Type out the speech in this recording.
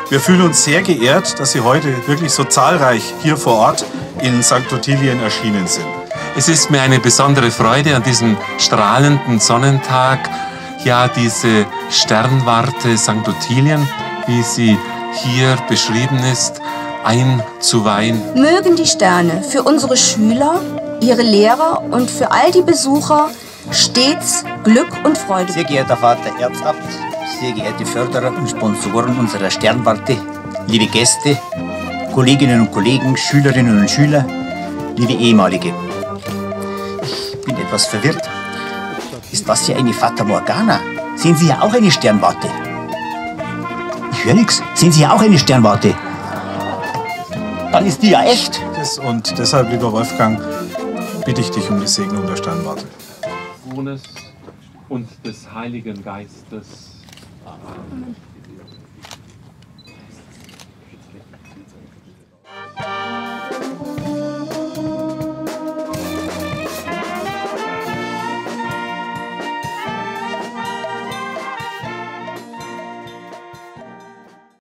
Wir fühlen uns sehr geehrt, dass Sie heute wirklich so zahlreich hier vor Ort in St. Ottilien erschienen sind. Es ist mir eine besondere Freude, an diesem strahlenden Sonnentag ja diese Sternwarte St. Ottilien, wie sie hier beschrieben ist, einzuweihen. Mögen die Sterne für unsere Schüler, ihre Lehrer und für all die Besucher stets Glück und Freude. Sehr geehrter Vater Erzabt, sehr geehrte Förderer und Sponsoren unserer Sternwarte, liebe Gäste, Kolleginnen und Kollegen, Schülerinnen und Schüler, liebe Ehemalige. Ich bin etwas verwirrt. Ist das hier eine Fata Morgana? Sehen Sie hier auch eine Sternwarte? Ich höre nichts. Sehen Sie hier auch eine Sternwarte? Dann ist die ja echt. Und deshalb, lieber Wolfgang, bitte ich dich um die Segnung der Sternwarte. Sohnes und des Heiligen Geistes. Amen.